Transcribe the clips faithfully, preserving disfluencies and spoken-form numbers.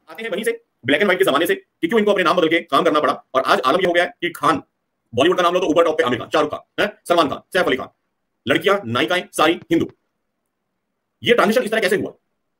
आते हैं वहीं से, ब्लैक एंड व्हाइट के जमाने से, कि क्यों इनको अपने नाम बदल के काम करना पड़ा। और आज आलम ये हो गया है कि खान, बॉलीवुड का नाम लो तो ऊपर टॉप पे आमिर खान, शाहरुख खान, सलमान खान, सैफ अली खान, लड़कियां नायिकाएं सारी हिंदू। ये ट्रांजिशन इस तरह कैसे हुआ?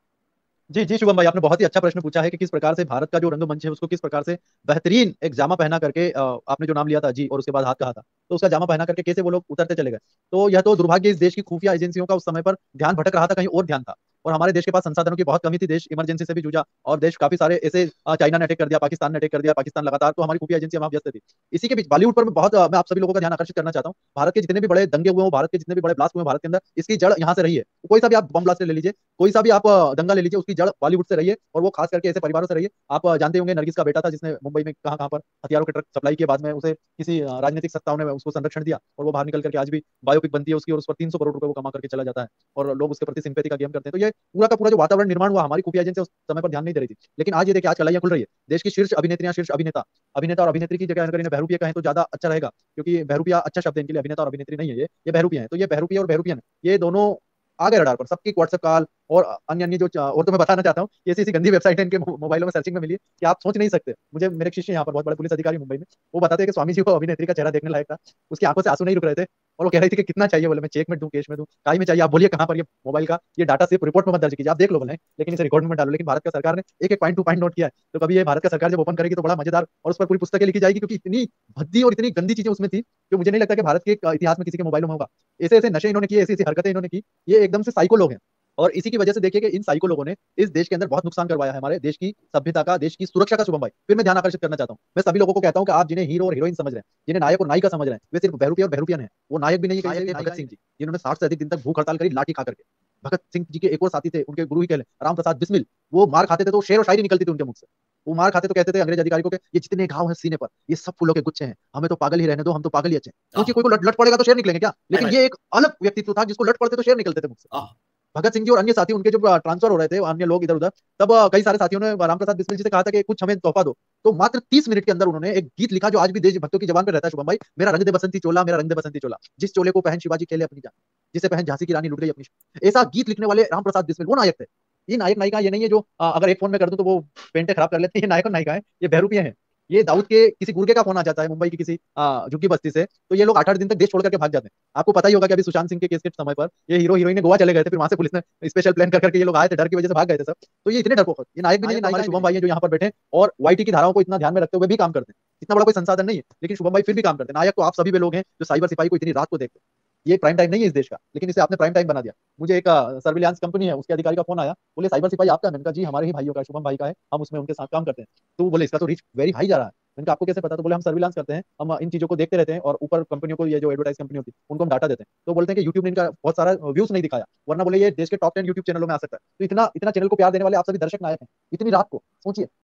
जी, जी, शुभम भाई, आपने बहुत ही अच्छा प्रश्न पूछा है कि किस प्रकार से भारत का जो रंगमंच है, उसको किस प्रकार से बेहतरीन एक जामा पहना करके अ, आपने जो नाम लिया था जी और उसके बाद हाथ कहा था, तो उसका जामा पहना करके कैसे वो लोग उतरते चले गए। तो यह तो दुर्भाग्य इस देश की खुफिया एजेंसियों का उस समय पर ध्यान भटक रहा था, कहीं और ध्यान था। और हमारे देश के पास संसाधनों की बहुत कमी थी, देश इमरजेंसी से भी जूझा और देश काफ़ी सारे ऐसे अ, चाइना ने अटैक कर दिया, पाकिस्तान ने अटैक कर दिया, पाकिस्तान लगातार तो हमारी खुफिया एजेंसियाँ वहाँ व्यस्त थी। इसी के बीच बॉलीवुड पर मैं बहुत अ, मैं आप सभी लोगों का ध्यान आकर्षित करना चाहता हूँ। भारत के जितने भी बड़े दंगे हुए हों, भारत के जितने भी बड़े ब्लास्ट हुए हैं भारत के अंदर, इसकी जड़ यहाँ से रही है। कोई सा भी आप बम ब्लास्ट ले लीजिए, कोई सा भी आप अ, दंगा ले लीजिए, उसकी जड़ बॉलीवुड से रही है और वो खास करके ऐसे परिवारों से रही है। आप अ, जानते होंगे नरगिस का बेटा था जिसने मुंबई में कहाँ-कहाँ पर हथियारों के ट्रक सप्लाई किए, बाद में उसे किसी अ, राजनीतिक सत्ताओं ने उसको संरक्षण दिया और वो बाहर निकल करके आज भी बायोपिक बनती है उसकी और उस पर तीन सौ करोड़ रुपए वो कमा करके चला जाता है और लोग उसके प्रति सिंपैथी का गेम करते हैं। तो ये पूरा का पूरा जो वातावरण निर्माण हुआ, हमारी खुफिया एजेंसी उस समय पर ध्यान नहीं दे रही थी। लेकिन आज ये देखिए, आज कलाइयाँ खुल रही है। देश की शीर्ष अभिनेत्रियाँ, शीर्ष अभिनेता, अभिनेता और अभिनेत्री की जगह अगर इन्हें बहरूपिया कहें तो ज़्यादा अच्छा रहेगा, क्योंकि बहरूपिया अच्छा शब्द है इनके लिए, अभिनेता और अभिनेत्री नहीं है ये, ये बहरूपिया हैं। तो ये बहरूपिया और बहरूपियन ये दोनों आ गए रडार पर, सबकी व्हाट्सएप कॉल और अन्य-अन्य जो च और तो मैं बताना चाहता हूँ, कि ऐसी-ऐसी गंदी वेबसाइट है इनके मो मोबाइलों में सर्चिंग में मिली है, कि आप सोच नहीं सकते। मुझे मेरे एक शिष्य यहाँ पर बहुत बड़े पुलिस अधिकारी मुंबई में, वो बताते हैं कि स्वामी जी को अभिनेत्री का चेहरा देखने लायक था। उसकी आँखों से आँसू नहीं रुक रहे थे और वो कह रही थी कि कितना चाहिए? बोले मैं चेक में दूँ, कैश में दूँ, काहे में चाहिए? आप बोलिए कहाँ पर ये मोबाइल का ये डाटा सिर्फ रिपोर्ट में मत दर्ज कीजिए, आप देख लो बोले, लेकिन इसे रिकॉर्ड में मत डालो। लेकिन भारत का सरकार ने एक-एक पॉइंट टू पॉइंट नोट किया है। तो कभी ये भारत का सरकार जब ओपन करेगी तो बड़ा मजेदार और उस पर पूरी पुस्तकें लिखी जाएगी, क्योंकि इतनी भद्दी और इतनी गंदी चीज़ें उसमें थी, जो मुझे नहीं लगता कि भारत के अ, इतिहास में किसी के मोबाइलों में होगा। ऐसे-ऐसे नशे इन्होंने किए, ऐसी-ऐसी हरकतें इन्होंने की, ये एकदम से साइको लोग हैं। और इसी की वजह से देखिए कि इन साइको लोगों ने इस देश के अंदर बहुत नुकसान करवाया है, हमारे देश की सभ्यता का, देश की सुरक्षा का शुभम भाई। फिर मैं ध्यान आकर्षित करना चाहता हूँ। मैं सभी लोगों को कहता हूँ कि आप जिन्हें हीरो और हीरोइन समझ रहे हैं, जिन्हें नायक और नायिका समझ रहे हैं, वे सिर्फ बहरूपिया और बहरूपियन हैं। वो नायक भी नहीं है कहीं से, भगत सिंह जी, जिन्होंने साठ से अधिक दिन तक भूख हड़ताल करी लाठी खा करके। भगत सिंह जी के एक और साथी थे, उनके गुरु ही कह लें, राम प्रसाद बिस्मिल, वो मार खाते थे तो शेर और शायरी निकलती थी उनके मुँह से। वो मार खाते तो कहते थे अंग्रेज अधिकारी को कि ये जितने घाव हैं सीने पर, ये सब फूलों के गुच्छे हैं, हमें तो पागल ही रहने दो, हम तो पागल ही अच्छे हैं। आह, सोचिए कोई को लट लट पड़ेगा तो शेर निकलेंगे क्या? हाय लेकिन हाय, ये एक अलग व्यक्तित्व था जिसको लट पड़ते तो शेर निकलते थे मुँह से। आह, भगत सिंह जी और अन्य साथी उनके जब अ, ट्रांसफर हो रहे थे, अन्य लोग इधर-उधर, तब अ, कई सारे साथियों ने रामप्रसाद बिस्मिल जी से कहा था कि कुछ हमें तोहफ़ा दो। तो मात्र तीस मिनट के अंदर उन्होंने एक गीत लिखा जो आज भी देशभक्तों की ज़ुबान पे रहता है शुभम भाई, मेरा रंग दे बसंती चोला, मेरा रंग दे बसंती चोला। जिस चोले को पहन शिवाजी खेले अपनी जान, जिसे पहन झांसी की रानी लुट गई अपनी शान। ऐसा गीत लिखने वाले रामप्रसाद बिस्मिल वो नायक थे। ये नायक-नायिका ये नहीं है जो अ, अगर एक फ़ोन में कर दूँ तो वो पेंटें खराब कर लेते हैं, ये नायक और नायिका हैं, ये बहरूपिये हैं। ये दाऊद के किसी गुर्गे का फ़ोन आ जाता है मुंबई की किसी अ, झुग्गी बस्ती से, तो ये लोग आठ आठ दिन तक देश छोड़ कर के भाग जाते हैं। आपको पता ही होगा कि अभी सुशांत सिंह के केस के समय पर ये हीरो-हीरोइन गोवा चले गए थे, फिर वहाँ से पुलिस ने स्पेशल प्लान कर करके ये लोग आए थे, डर की वजह से भाग गए थे सब। तो ये इतने डरपोक हैं, ये नायक भी नहीं है, हमारे शुभम भाई हैं जो यहाँ पर बैठे हैं और वाईटी की धाराओं को इतना ध्यान में रखते हुए भी काम करते हैं। इतना बड़ा कोई संसाधन नहीं है, लेकिन शुभम भाई फिर भी काम करते हैं। नायक तो आप सभी वे लोग हैं जो साइबर सिपाही को इतनी रात को देखते हैं। ये प्राइम टाइम नहीं है इस देश का, लेकिन इसे आपने प्राइम टाइम बना दिया। मुझे एक अ, सर्विलांस कंपनी है, उसके अधिकारी का फ़ोन आया, बोले साइबर सिपाही आपका है? मैंने कहा जी हमारे ही भाइयों का है, शुभम भाई का है, हम उसमें उनके साथ काम करते हैं। तो वो बोले इसका तो रीच वेरी हाई जा रहा है। मैंने कहा आपको कैसे पता? तो बोले हम सर्विलांस करते हैं, हम इन चीज़ों को देखते रहते हैं और ऊपर कंपनियों को ये जो एडवर्टाइज़ कंपनी होती है, उनको हम डाटा देते हैं। तो बोलते हैं कि यूट्यूब ने इनका बहुत सारा व्यूज़ नहीं दिखाया, वरना बोले ये देश के टॉप टेन यूट्यूब चैनलों में आ सकता है। तो इतना इतना चैनल को प्यार देने वाले आप सभी दर्शक नायक हैं, इतनी रात को, सोचिए।